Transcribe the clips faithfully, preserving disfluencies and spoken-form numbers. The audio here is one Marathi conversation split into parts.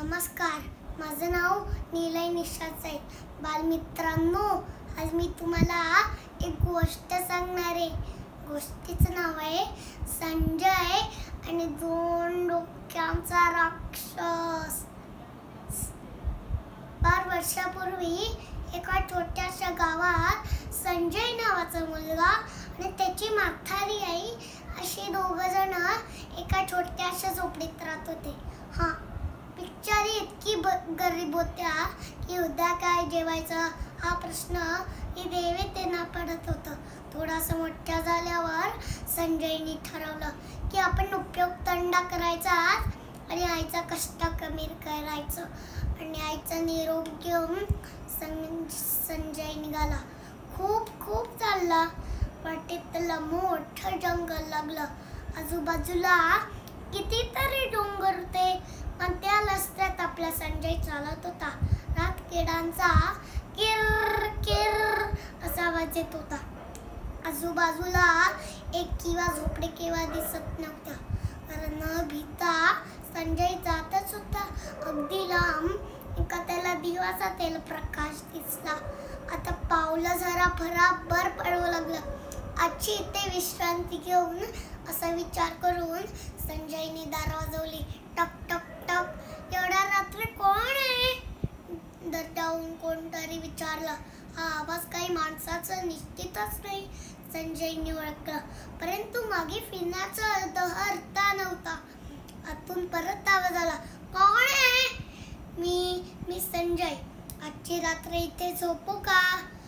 नमस्कार, माझं नाव निलय निशांत आहे. बालमित्रांनो, आज मी तुम्हाला एक गोष्ट सांगणार आहे. गोष्टीचं नाव आहे संजय आणि दोन डोक्यांचा राक्षस. बार वर्षापूर्वी एका छोट्याशा गावात संजय नावाचा मुलगा आणि त्याची म्हातारी आई असे दोघ जण एका छोट्याशा झोपडीत राहत होते. हा बिचारी इतकी गरीब होत्या की उद्या काय जेवायचं हा प्रश्न ही देवी त्यांना पडत होतं. थोडासा मोठा झाल्यावर संजयनी ठरवलं की आपण उपयोग धंदा करायचा आणि आईचा कष्ट कमी करायचं. आणि आईचा निरोप घेऊन संजय निघाला. खूप खूप चालला. वाटेत त्याला मोठं जंगल लागलं. आजूबाजूला कितीतरी डोंगर होते. पण त्या रस्त्यात आपला संजय चालत होता. रात किडांचा किर किर असा आवाज येत होता. आजूबाजूला एक किंवा झोपडी केव्हा दिसत नव्हत्या. कारण न भीता संजय जातच होता. अगदी लांब एका त्याला दिवाचा तेल प्रकाश दिसला. आता पावलं जरा भराभर पडवू लागलं. आजची इथे विश्रांती घेऊन असा विचार करून संजयने दार वाजवली. टक टक टक. एवढ्या रात्री कोण आहे? दरडावून कोणतरी विचारलं. हा आवाज काही माणसाचा निश्चितच नाही, संजयने ओळखलं. परंतु मागे फिरण्याचा अर्थ नव्हता. आतून परत आवाज आला. कोण आहे? मी मी संजय. आजची रात्र इथे झोपू का?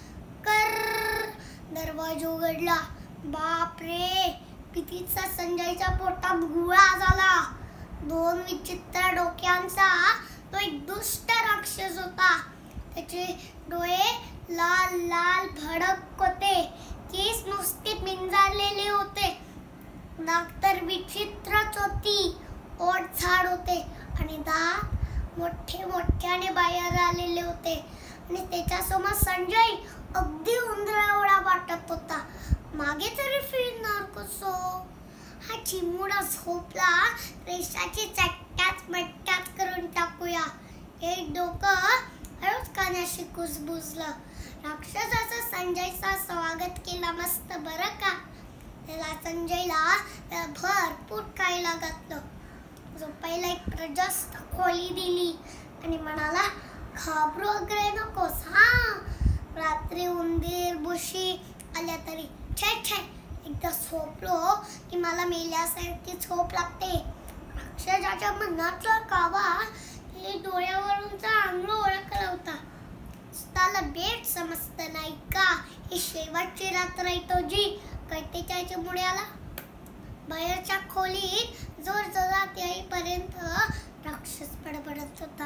कर. दरवाजा उघडला. बाप रे, भीतीचा संजयच्या पोटात गुळा झाला. दोन विचित्र डोक्यांचा तो एक दुष्ट राक्षस होता. त्याचे डोळे लाल लाल भडक होते. केस नुसते पिंजारलेले होते. नाक तर विचित्रच होती. ओठ झाड होते आणि दात मोठे मोठ्याने बाहेर आलेले होते. आणि त्याच्यासमोर संजय अगदी उंदरा एवढा वाटत होता. मागे तरी फिरणार कसो? हा चिमुडा झोपला. रेषाची चट्ट्याच मट्ट्याच करून टाकूया. एक डोकं हळूच कानाशी कुजबुजलं. राक्षसाचं संजयचा स्वागत केला मस्त बरं का. त्याला संजयला भरपूर खायला घातलं. झोपायला एक प्रशस्त खोली दिली आणि म्हणाला, घाबरू वगैरे नकोस हा. रात्री उंदीर बुशी आल्या तरी छे छे एकदा झोपलो की मला मेल्यासारखी झोप लागते. राक्षसाच्या मनातला कावा हे डोळ्यावरून चांगलं ओळखला होता. त्याला बेट समजत नाही का? ही शेवटची रात्र आहे तुझी. कळते त्याच्या मुळ्याला. बाहेरच्या खोलीत जोर जोरात येईपर्यंत राक्षस बडबडत होता.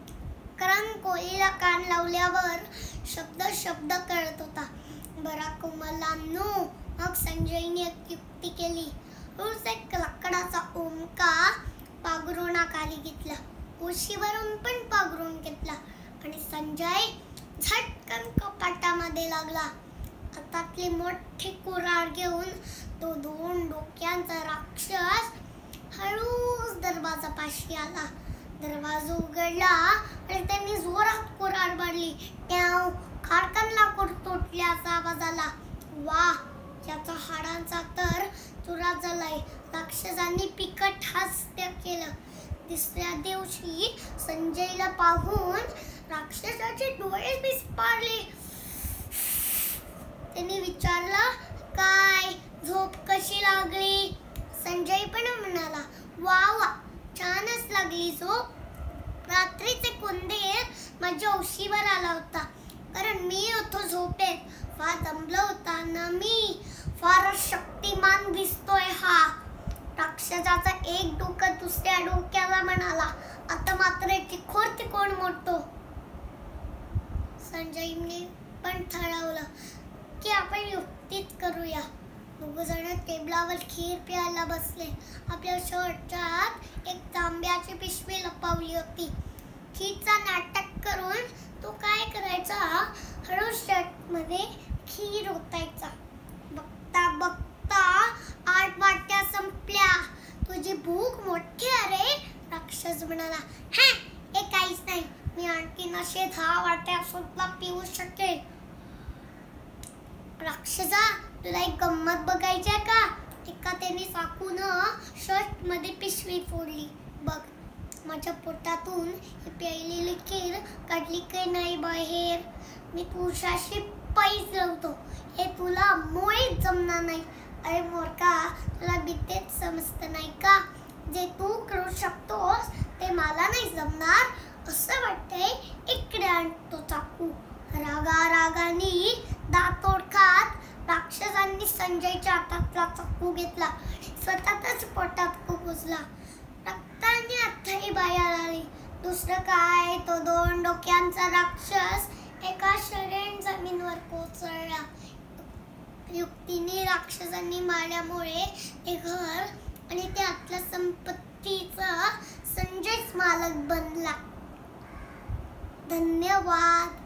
कारण कोळीला कान लावल्यावर शब्द शब्द कळत होता. बरा कोमलांनो. मग संजयने एक युक्ती केली. रोज एक लाकडाचा ओमका पांघरुणाखाली घेतला. उशीवरून पण पांघरून घेतला आणि संजय झटकन कपाटामध्ये लागला. हातातली मोठी कुऱ्हाड घेऊन तो दोन डोक्यांचा राक्षस हळूच दरवाजापाशी आला. दरवाजा उघडला आणि त्यांनी जोरात कुऱ्हाड मारली. ट्याव. खाडकन लाकूड तुटल्याचा आवाज आला. वा, याचा हाडांचा तर चुरा झालाय. राक्षसांनी पिकट हास्य केलं. तिसऱ्या दिवशी संजयला पाहून राक्षसाचे डोळे विस्फारले. त्यांनी विचारलं, काय झोप कशी लागली? संजय पण म्हणाला, वा वा, छानच लागली झोप. रात्रीचे कोंदेर माझ्या उशीवर आला होता. कारण मी होतो झोपेत. फार दमलो होता ना मी. फार शक्तिमान दिसतोय हा. राक्षसाचा एक डोकं दुसऱ्या डोक्याला म्हणाला, आता मात्र तिखोर तिकोण मोडतो. संजयने पण ठरवलं की आपण युक्तीच करूया. दोघ जण टेबलावर खीर प्यायला बसले. आपल्या शर्टात एक तांब्याची पिशवी लपवली होती. खीरचा नाटक करून तो काय करायचा, हळूच शर्टमध्ये खीर ओतायचा. बघता बघता आठ वाट्या संपल्या. तुझी भूक मोठी आहे रे, राक्षस म्हणाला. हा, एक असे दहा वाट्या सुद्धा पिऊ शकेल. राक्षसा, तुला एक गंमत बघायची आहे का? एका त्याने चाकून शर्ट मध्ये पिशवी फोडली. बघ, माझ्या पोटातून ही प्यायलेली खीर काढली काही नाही बाहेर. मी तुझ्याशी पैस लावतो, हे तुला मुळीच जमणार नाही. अरे मोरका, तुला बितेच समजतं नाही का? जे तू करू शकतोस ते मला नाही जमणार असं वाटतंय. इकडे आण तो चाकू. रागा रागाने दातोड खात राक्षसांनी संजयच्या हातातला चाकू घेतला, स्वतःच पोटात खुपसला. रक्ताने अथई बाहेर आली. दुसरं काय, तो दोन डोक्यांचा राक्षस एका शरण जमीनवर कोसळला. युक्तीने राक्षसांनी मारल्यामुळे ते घर आणि त्यातल्या संपत्तीचा संजयच मालक बनला. धन्यवाद.